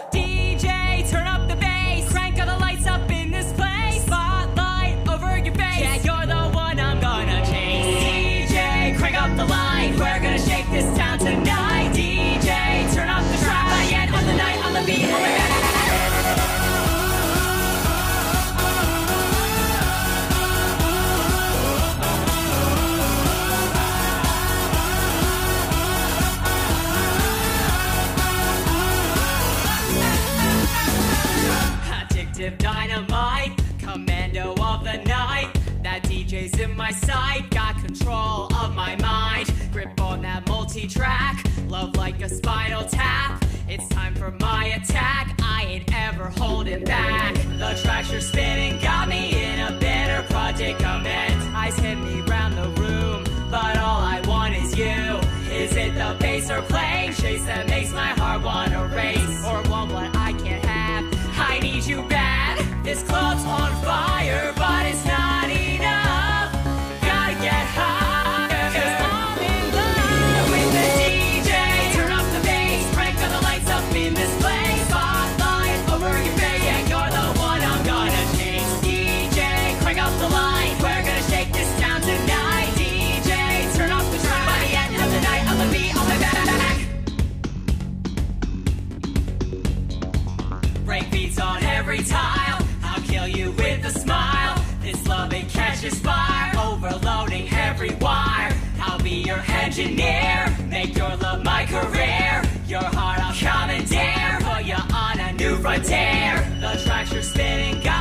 DJ, turn up the bass, crank all the lights up in this place. Spotlight over your face, yeah, you're the one I'm gonna chase. DJ, crank up the light, we're gonna shake this town tonight. DJ, turn up the track, by the end of the night, on the beat, on the back. Dynamite, commando of the night. That DJ's in my sight, got control of my mind. Grip on that multi-track, love like a spinal tap. It's time for my attack, I ain't ever holding back. The tracks you're spinning got me in a bitter predicament. Eyes hit me round the room, but all I want is you. Is it the bass or playing chase that makes my heart wanna race? Or want what I can't have, I need you bad. This club's on fire, but it's not enough. Gotta get higher, 'cause I'm in love with the DJ. Turn up the bass, crank all the lights up in this place. Spotlight over your face, yeah, you're the one I'm gonna chase. DJ, crank up the light, we're gonna shake this town tonight. DJ, turn up the track, by the end of the night, I'll be on my back. Break beats on every tile, I'll kill you with a smile. This love, it catches fire, overloading every wire. I'll be your engineer, make your love my career. Your heart I'll commandeer, put you on a new frontier. The tracks you're spinning got